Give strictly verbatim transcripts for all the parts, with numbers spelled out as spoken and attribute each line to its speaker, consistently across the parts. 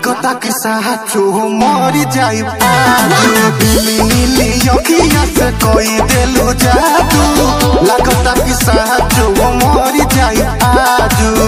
Speaker 1: लागता कि साचो मरी जाई नीली नीली अखिया से कोई देलू जादू लागता कि साचो मरी जाई आजू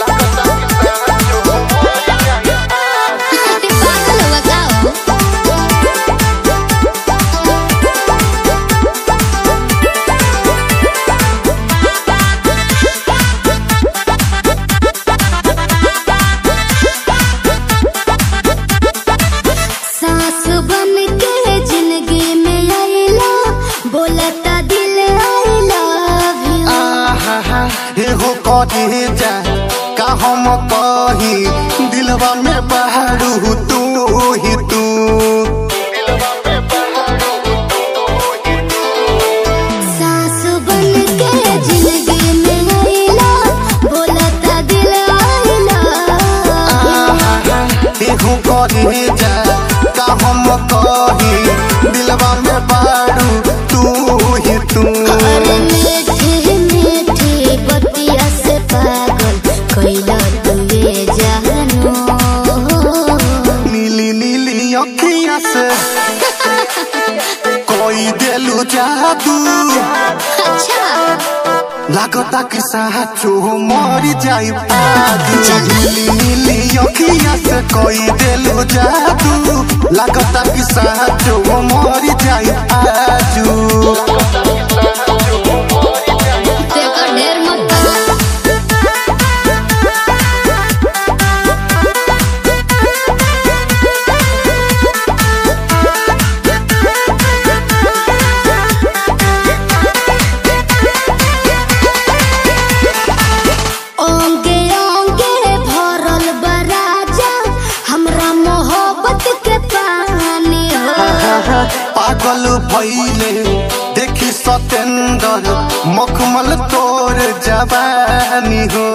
Speaker 1: कहे जा का हम कही दिलवा में बहारू तू ही तू
Speaker 2: सास बन के जिंदगी में आइला बोलता दिल आइला
Speaker 1: एहो कहे जा का हम कही दिलवा में बहारू तू ही तू नीली नीली अखिया से कोई देलू जादू
Speaker 2: अच्छा
Speaker 1: लागता कि साचो मरी जाई आजू नीली नीली अखिया से कोई देलू जादू लागता कि साचो मरी जाई आजू पागल भइले देखी सतेंदर मखमल तोर जवानी हो